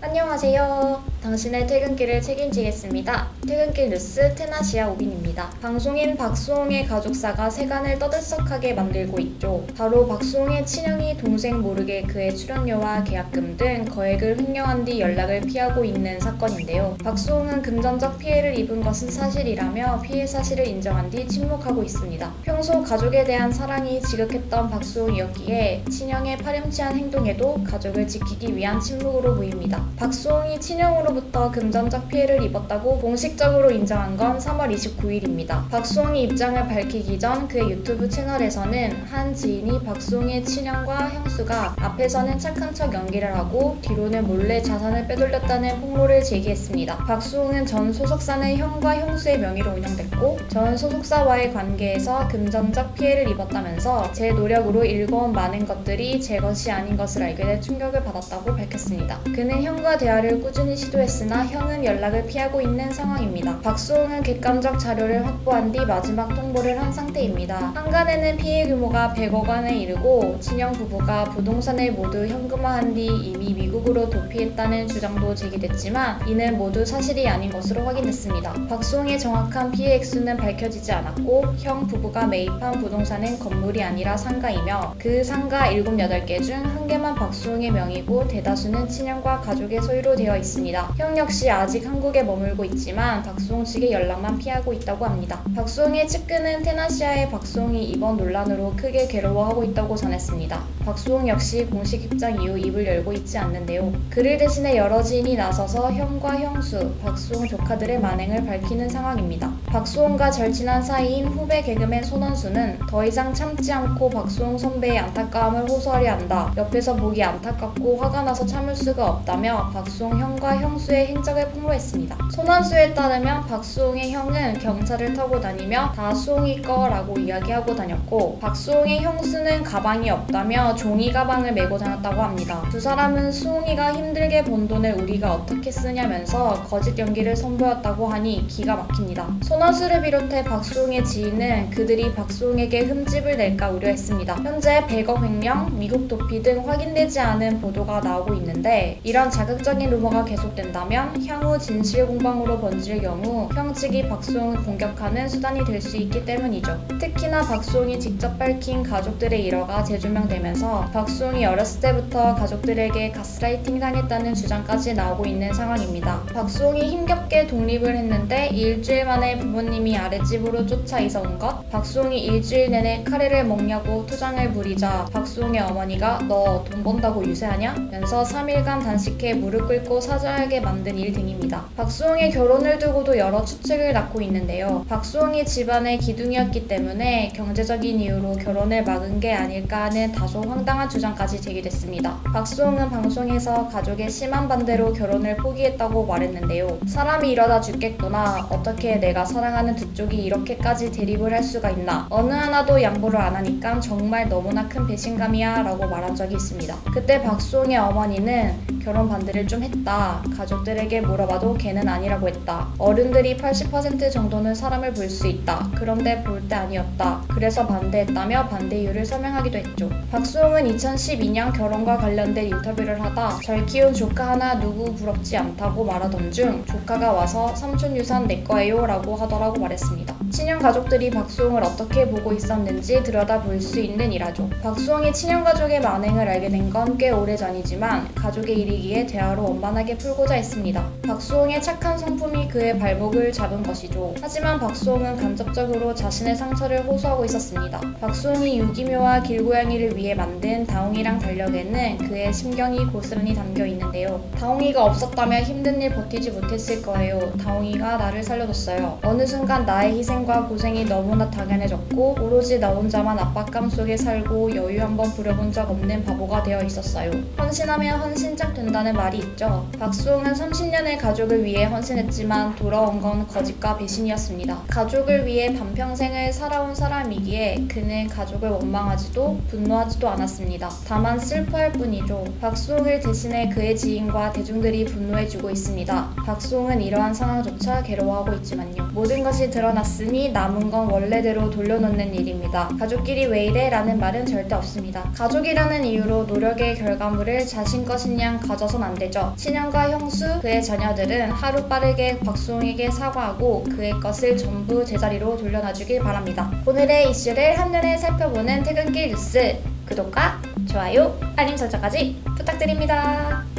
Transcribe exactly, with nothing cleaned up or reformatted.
안녕하세요. 당신의 퇴근길을 책임지겠습니다. 퇴근길 뉴스 테나시아 오빈입니다. 방송인 박수홍의 가족사가 세간을 떠들썩하게 만들고 있죠. 바로 박수홍의 친형이 동생 모르게 그의 출연료와 계약금 등 거액을 횡령한 뒤 연락을 피하고 있는 사건인데요. 박수홍은 금전적 피해를 입은 것은 사실이라며 피해 사실을 인정한 뒤 침묵하고 있습니다. 평소 가족에 대한 사랑이 지극했던 박수홍이었기에 친형의 파렴치한 행동에도 가족을 지키기 위한 침묵으로 보입니다. 박수홍이 친형으로부터 금전적 피해를 입었다고 공식적으로 인정한 건 삼월 이십구일입니다. 박수홍이 입장을 밝히기 전 그의 유튜브 채널에서는 한 지인이 박수홍의 친형과 형수가 앞에서는 착한 척 연기를 하고 뒤로는 몰래 자산을 빼돌렸다는 폭로를 제기했습니다. 박수홍은 전 소속사는 형과 형수의 명의로 운영됐고 전 소속사와의 관계에서 금전적 피해를 입었다면서 제 노력으로 일궈온 많은 것들이 제 것이 아닌 것을 알게 돼 충격을 받았다고 밝혔습니다. 그는 형과 대화를 꾸준히 시도했으나 형은 연락을 피하고 있는 상황입니다. 박수홍은 객관적 자료를 확보한 뒤 마지막 통보를 한 상태입니다. 한간에는 피해 규모가 백억 원에 이르고 친형 부부가 부동산을 모두 현금화한 뒤 이미 미국으로 도피했다는 주장도 제기됐지만 이는 모두 사실이 아닌 것으로 확인됐습니다. 박수홍의 정확한 피해 액수는 밝혀지지 않았고 형 부부가 매입한 부동산은 건물이 아니라 상가이며 그 상가 일곱, 여덟 개 중 한 개만 박수홍의 명의고 대다수는 친형과 가족의 소유로 되어 있습니다. 형 역시 아직 한국에 머물고 있지만 박수홍 측의 연락만 피하고 있다고 합니다. 박수홍의 측근은 테나시아의 박수홍이 이번 논란으로 크게 괴로워하고 있다고 전했습니다. 박수홍 역시 공식 입장 이후 입을 열고 있지 않는데요. 그를 대신해 여러 지인이 나서서 형과 형수, 박수홍 조카들의 만행을 밝히는 상황입니다. 박수홍과 절친한 사이인 후배 개그맨 손원수는 더 이상 참지 않고 박수홍 선배의 안타까움을 호소하려 한다. 옆에서 보기 안타깝고 화가 나서 참을 수가 없다며 박수홍 형과 형수의 행적을 폭로했습니다. 손원수에 따르면 박수홍의 형은 경차를 타고 다니며 다 수홍이 거라고 이야기하고 다녔고 박수홍의 형수는 가방이 없다며 종이 가방을 메고 다녔다고 합니다. 두 사람은 수홍이가 힘들게 번 돈을 우리가 어떻게 쓰냐면서 거짓 연기를 선보였다고 하니 기가 막힙니다. 손원수를 비롯해 박수홍의 지인은 그들이 박수홍에게 흠집을 낼까 우려했습니다. 현재 백억 횡령, 미국 도피 등 확인되지 않은 보도가 나오고 있는데 이런 자극적인 루머가 계속된다면 향후 진실 공방으로 번질 경우 형 측이 박수홍을 공격하는 수단이 될 수 있기 때문이죠. 특히나 박수홍이 직접 밝힌 가족들의 일화가 재조명되면서 박수홍이 어렸을 때부터 가족들에게 가스라이팅 당했다는 주장까지 나오고 있는 상황입니다. 박수홍이 힘겹게 독립을 했는데 일주일 만에 부모님이 아랫집으로 쫓아 이사 온 것, 박수홍이 일주일 내내 카레를 먹냐고 투정을 부리자 박수홍의 어머니가 너 돈 번다고 유세하냐? 면서 삼 일간 단식해 무릎 꿇고 사죄하게 만든 일 등입니다. 박수홍의 결혼을 두고도 여러 추측을 낳고 있는데요. 박수홍이 집안의 기둥이었기 때문에 경제적인 이유로 결혼을 막은 게 아닐까 하는 다소 황당한 주장까지 제기됐습니다. 박수홍은 방송에서 가족의 심한 반대로 결혼을 포기했다고 말했는데요. 사람이 이러다 죽겠구나. 어떻게 내가 사랑하는 두 쪽이 이렇게까지 대립을 할 수가 있나. 어느 하나도 양보를 안 하니까 정말 너무나 큰 배신감이야 라고 말한 적이 있습니다. 그때 박수홍의 어머니는 결혼 반대를 좀 했다. 가족들에게 물어봐도 걔는 아니라고 했다. 어른들이 팔십 퍼센트 정도는 사람을 볼 수 있다. 그런데 볼 때 아니었다. 그래서 반대했다며 반대 이유를 설명하기도 했죠. 박수홍은 이천십이 년 결혼과 관련된 인터뷰를 하다 잘 키운 조카 하나 누구 부럽지 않다고 말하던 중 조카가 와서 삼촌 유산 내 거예요 라고 하더라고 말했습니다. 친형 가족들이 박수홍을 어떻게 보고 있었는지 들여다볼 수 있는 일화죠. 박수홍이 친형 가족의 만행을 알게 된 건 꽤 오래전이지만 가족의 일이기에 대화로 원만하게 풀고자 했습니다. 박수홍의 착한 성품이 그의 발목을 잡은 것이죠. 하지만 박수홍은 간접적으로 자신의 상처를 호소하고 있었습니다. 박수홍이 유기묘와 길고양이를 위해 만든 다홍이랑 달력에는 그의 심경이 고스란히 담겨 있는데요. 다홍이가 없었다면 힘든 일 버티지 못했을 거예요. 다홍이가 나를 살려줬어요. 어느 순간 나의 희생과 고생이 너무나 당연해졌고 오로지 나 혼자만 압박감 속에 살고 여유 한번 부려본 적 없는 바보가 되어 있었어요. 헌신하면 헌신짝 된다는 말이 있죠. 박수홍은 삼십 년을 가족을 위해 헌신했지만 돌아온 건 거짓과 배신이었습니다. 가족을 위해 반평생을 살아온 사람이기에 그는 가족을 원망하지도 분노하지도 않았습니다. 다만 슬퍼할 뿐이죠. 박수홍을 대신해 그의 지인과 대중들이 분노해주고 있습니다. 박수홍은 이러한 상황조차 괴로워하고 있지만요. 모든 것이 드러났으니 이미 남은 건 원래대로 돌려놓는 일입니다. 가족끼리 왜 이래? 라는 말은 절대 없습니다. 가족이라는 이유로 노력의 결과물을 자신 것인 양 가져선 안 되죠. 친형과 형수, 그의 자녀들은 하루빠르게 박수홍에게 사과하고 그의 것을 전부 제자리로 돌려놔주길 바랍니다. 오늘의 이슈를 한눈에 살펴보는 퇴근길 뉴스, 구독과 좋아요, 알림 설정까지 부탁드립니다.